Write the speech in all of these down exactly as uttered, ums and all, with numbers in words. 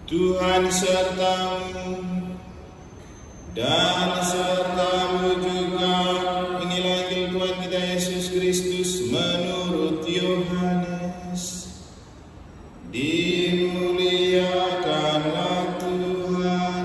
Tuhan sertamu dan sertamu juga. Inilah Injil Tuhan kita Yesus Kristus menurut Yohanes. Dimuliakanlah Tuhan.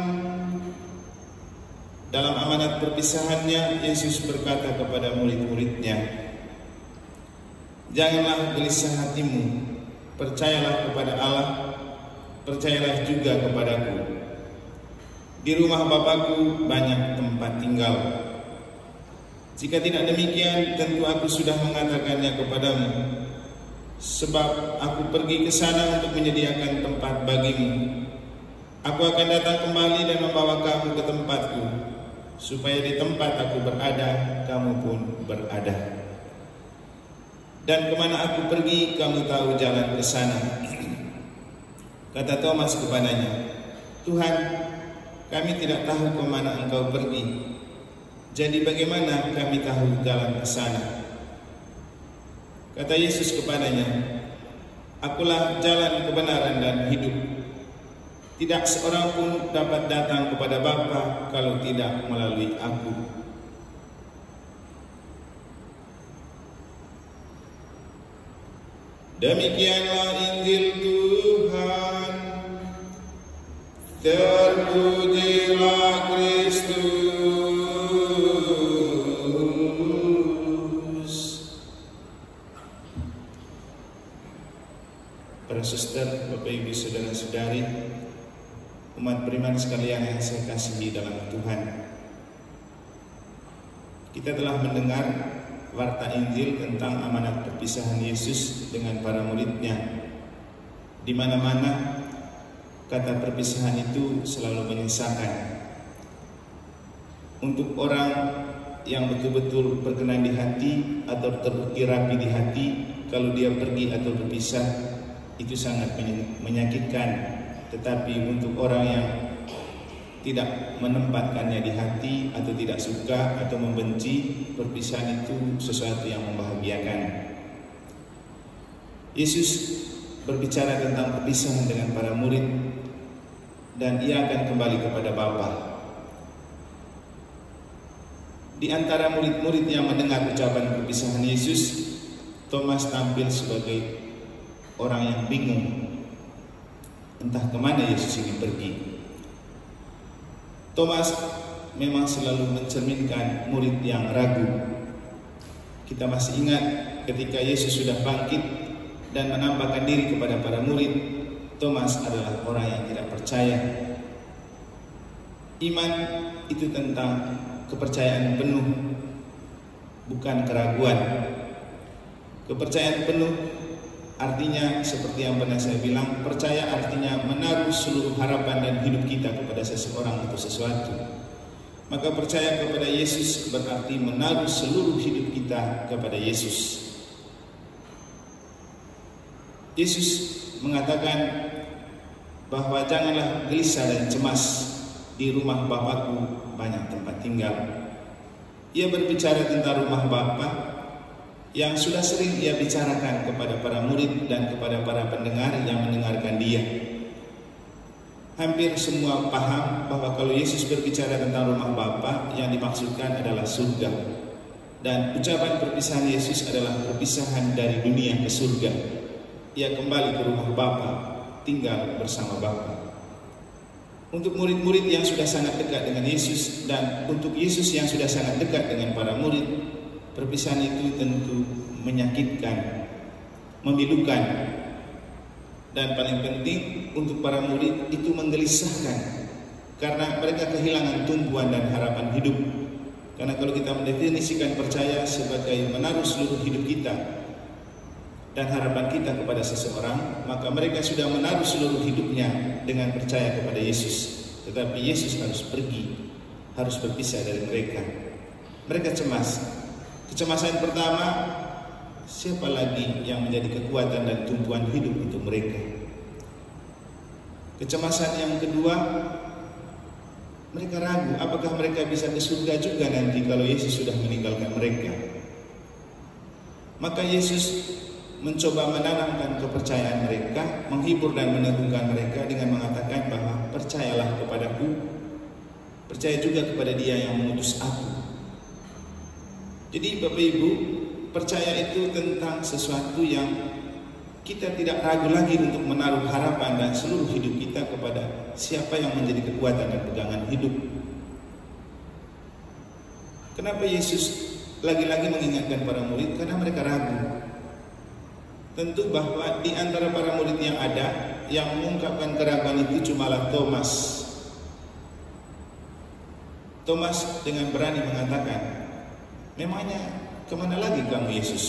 Dalam amanat perpisahannya, Yesus berkata kepada murid-muridnya, "Janganlah gelisah hatimu, percayalah kepada Allah, percayalah juga kepadaku. Di rumah Bapakku banyak tempat tinggal. Jika tidak demikian, tentu aku sudah mengatakannya kepadamu. Sebab aku pergi ke sana untuk menyediakan tempat bagimu. Aku akan datang kembali dan membawa kamu ke tempatku, supaya di tempat aku berada, kamu pun berada. Dan kemana aku pergi, kamu tahu jalan ke sana." Kata Thomas kepadanya, "Tuhan, kami tidak tahu kemana Engkau pergi. Jadi bagaimana kami tahu jalan ke sana?" Kata Yesus kepadanya, "Akulah jalan kebenaran dan hidup. Tidak seorang pun dapat datang kepada Bapa kalau tidak melalui Aku." Demikianlah Injil Tuhan. Terpujilah Kristus. Para suster, Bapak Ibu, saudara-saudari, umat beriman sekalian yang saya kasihi dalam Tuhan, kita telah mendengar warta Injil tentang amanat perpisahan Yesus dengan para muridnya. Di mana-mana kata perpisahan itu selalu menyisakan. Untuk orang yang betul-betul berkenan di hati atau terirapi di hati, kalau dia pergi atau berpisah, itu sangat menyakitkan. Tetapi untuk orang yang tidak menempatkannya di hati atau tidak suka atau membenci, perpisahan itu sesuatu yang membahagiakan. Yesus berbicara tentang perpisahan dengan para murid, dan ia akan kembali kepada Bapa. Di antara murid-murid yang mendengar ucapan perpisahan Yesus, Thomas tampil sebagai orang yang bingung, entah kemana Yesus ini pergi. Thomas memang selalu mencerminkan murid yang ragu. Kita masih ingat ketika Yesus sudah bangkit dan menampakkan diri kepada para murid, Thomas adalah orang yang tidak percaya. Iman itu tentang kepercayaan penuh, bukan keraguan. Kepercayaan penuh artinya, seperti yang pernah saya bilang, percaya artinya menaruh seluruh harapan dan hidup kita kepada seseorang atau sesuatu. Maka percaya kepada Yesus berarti menaruh seluruh hidup kita kepada Yesus. Yesus mengatakan bahwa janganlah gelisah dan cemas, di rumah Bapakku banyak tempat tinggal. Ia berbicara tentang rumah Bapa yang sudah sering ia bicarakan kepada para murid dan kepada para pendengar yang mendengarkan dia. Hampir semua paham bahwa kalau Yesus berbicara tentang rumah Bapa, yang dimaksudkan adalah surga. Dan ucapan perpisahan Yesus adalah perpisahan dari dunia ke surga. Ia kembali ke rumah Bapa, tinggal bersama Bapa. Untuk murid-murid yang sudah sangat dekat dengan Yesus, dan untuk Yesus yang sudah sangat dekat dengan para murid, perpisahan itu tentu menyakitkan, memilukan, dan paling penting untuk para murid itu menggelisahkan, karena mereka kehilangan tumpuan dan harapan hidup. Karena kalau kita mendefinisikan percaya sebagai menaruh seluruh hidup kita dan harapan kita kepada seseorang, maka mereka sudah menaruh seluruh hidupnya dengan percaya kepada Yesus. Tetapi Yesus harus pergi, harus berpisah dari mereka. Mereka cemas. Kecemasan pertama, siapa lagi yang menjadi kekuatan dan tumpuan hidup untuk mereka? Kecemasan yang kedua, mereka ragu apakah mereka bisa ke surga juga nanti kalau Yesus sudah meninggalkan mereka. Maka Yesus mencoba menanamkan kepercayaan mereka, menghibur dan meneguhkan mereka dengan mengatakan bahwa percaya juga kepada Dia yang mengutus aku. Jadi Bapak Ibu, percaya itu tentang sesuatu yang kita tidak ragu lagi untuk menaruh harapan dan seluruh hidup kita kepada siapa yang menjadi kekuatan dan pegangan hidup. Kenapa Yesus lagi-lagi mengingatkan para murid? Karena mereka ragu. Tentu bahwa di antara para murid yang ada, yang mengungkapkan keraguan itu cumalah Thomas. Thomas dengan berani mengatakan, memangnya kemana lagi kamu Yesus?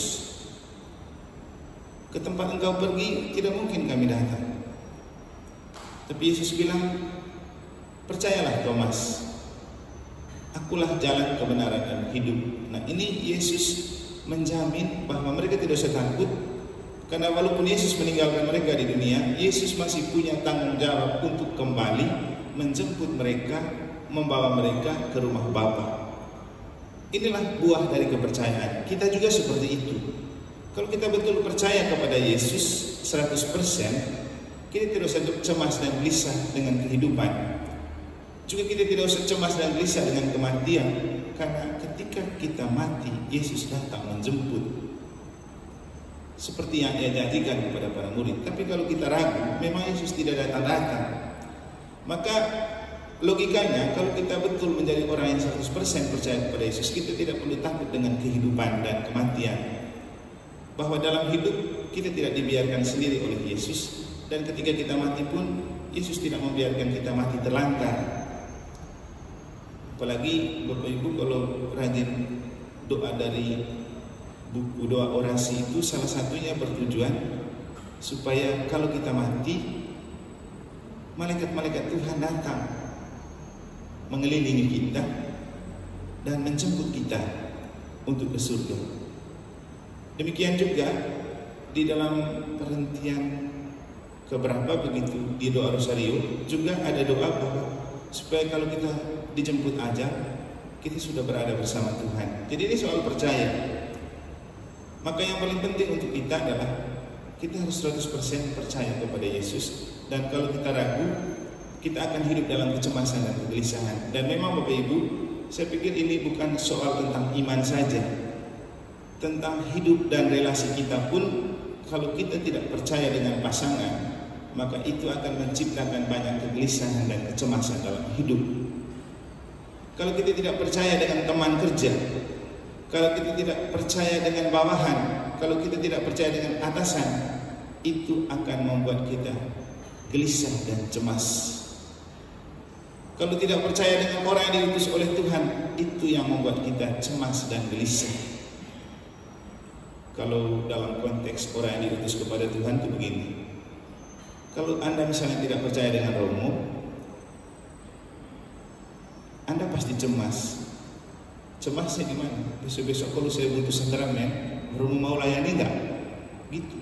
Ke tempat engkau pergi tidak mungkin kami datang. Tapi Yesus bilang, percayalah Thomas, akulah jalan, kebenaran, dan hidup. Nah, ini Yesus menjamin bahwa mereka tidak usah takut, karena walaupun Yesus meninggalkan mereka di dunia, Yesus masih punya tanggung jawab untuk kembali menjemput mereka, membawa mereka ke rumah Bapa. Inilah buah dari kepercayaan. Kita juga seperti itu. Kalau kita betul percaya kepada Yesus seratus persen, kita tidak usah cemas dan gelisah dengan kehidupan. Juga kita tidak usah cemas dan gelisah dengan kematian, karena ketika kita mati, Yesus datang menjemput, seperti yang Ia janjikan kepada para murid. Tapi kalau kita ragu, memang Yesus tidak datang-datang, maka logikanya kalau kita betul menjadi orang yang seratus persen percaya kepada Yesus, kita tidak perlu takut dengan kehidupan dan kematian. Bahwa dalam hidup kita tidak dibiarkan sendiri oleh Yesus, dan ketika kita mati pun Yesus tidak membiarkan kita mati terlantar. Apalagi Bapak Ibu kalau rajin doa dari buku doa orasi itu, salah satunya bertujuan supaya kalau kita mati, malaikat-malaikat Tuhan datang mengelilingi kita dan menjemput kita untuk ke surga. Demikian juga di dalam perhentian keberapa begitu di doa Rosario juga ada doa bahwa supaya kalau kita dijemput ajal, kita sudah berada bersama Tuhan. Jadi ini soal percaya. Maka yang paling penting untuk kita adalah kita harus seratus persen percaya kepada Yesus. Dan kalau kita ragu, kita akan hidup dalam kecemasan dan kegelisahan. Dan memang Bapak Ibu, saya pikir ini bukan soal tentang iman saja. Tentang hidup dan relasi kita pun, kalau kita tidak percaya dengan pasangan, maka itu akan menciptakan banyak kegelisahan dan kecemasan dalam hidup. Kalau kita tidak percaya dengan teman kerja, kalau kita tidak percaya dengan bawahan, kalau kita tidak percaya dengan atasan, itu akan membuat kita gelisah dan cemas. Kalau tidak percaya dengan orang yang diutus oleh Tuhan, itu yang membuat kita cemas dan gelisah. Kalau dalam konteks orang yang diutus kepada Tuhan itu begini. Kalau Anda misalnya tidak percaya dengan Romo, Anda pasti cemas. Cemasnya gimana? Besok-besok kalau saya butuh sakramen, Romo mau layani enggak? Gitu.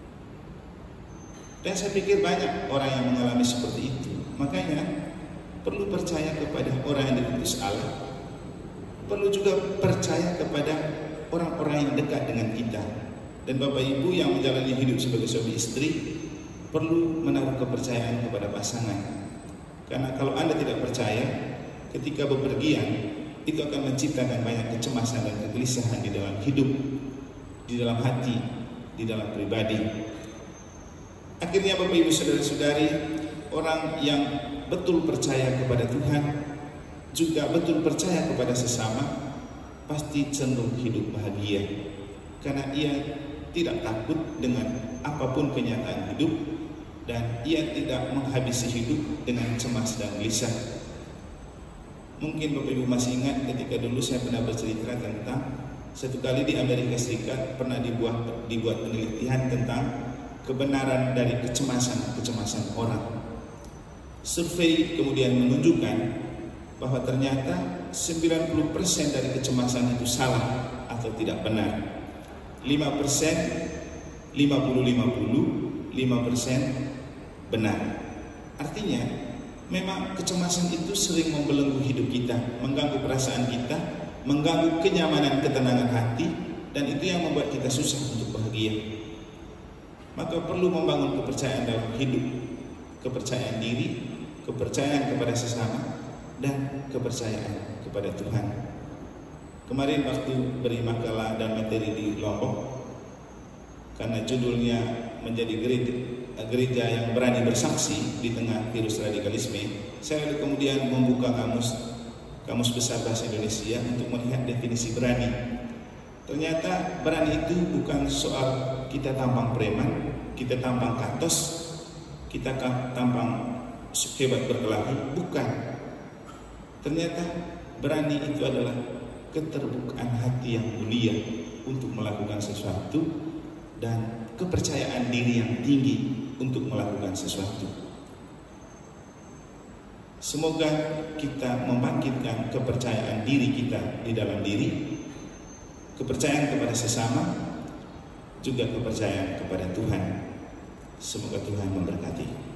Dan saya pikir banyak orang yang mengalami seperti itu. Makanya perlu percaya kepada orang yang diutus Allah. Perlu juga percaya kepada orang-orang yang dekat dengan kita. Dan Bapak Ibu yang menjalani hidup sebagai suami istri perlu menaruh kepercayaan kepada pasangan. Karena kalau Anda tidak percaya, ketika bepergian, itu akan menciptakan banyak kecemasan dan kegelisahan di dalam hidup, di dalam hati, di dalam pribadi. Akhirnya Bapak Ibu saudara-saudari, orang yang betul percaya kepada Tuhan, juga betul percaya kepada sesama, pasti cenderung hidup bahagia. Karena ia tidak takut dengan apapun kenyataan hidup, dan ia tidak menghabisi hidup dengan cemas dan gelisah. Mungkin Bapak Ibu masih ingat ketika dulu saya pernah bercerita tentang satu kali di Amerika Serikat pernah dibuat dibuat penelitian tentang kebenaran dari kecemasan-kecemasan orang. Survei kemudian menunjukkan bahwa ternyata sembilan puluh persen dari kecemasan itu salah atau tidak benar. lima persen, lima puluh lima puluh, lima persen benar. Artinya memang kecemasan itu sering membelenggu hidup kita, mengganggu perasaan kita, mengganggu kenyamanan, ketenangan hati, dan itu yang membuat kita susah untuk bahagia. Maka perlu membangun kepercayaan dalam hidup, kepercayaan diri, kepercayaan kepada sesama, dan kepercayaan kepada Tuhan. Kemarin waktu beri makalah dan materi di Lombok, karena judulnya menjadi gereja, gereja yang berani bersaksi di tengah virus radikalisme, saya kemudian membuka kamus kamus besar bahasa Indonesia untuk melihat definisi berani. Ternyata berani itu bukan soal kita tampang preman, kita tampang katos, kita tampang hebat berkelahi, bukan. Ternyata berani itu adalah keterbukaan hati yang mulia untuk melakukan sesuatu dan kepercayaan diri yang tinggi untuk melakukan sesuatu. Semoga kita membangkitkan kepercayaan diri kita di dalam diri, kepercayaan kepada sesama, juga kepercayaan kepada Tuhan. Semoga Tuhan memberkati.